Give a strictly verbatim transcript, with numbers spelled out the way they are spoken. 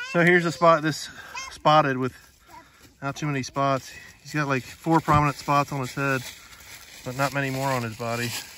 So here's a spot this spotted with not too many spots. He's got like four prominent spots on his head, but not many more on his body.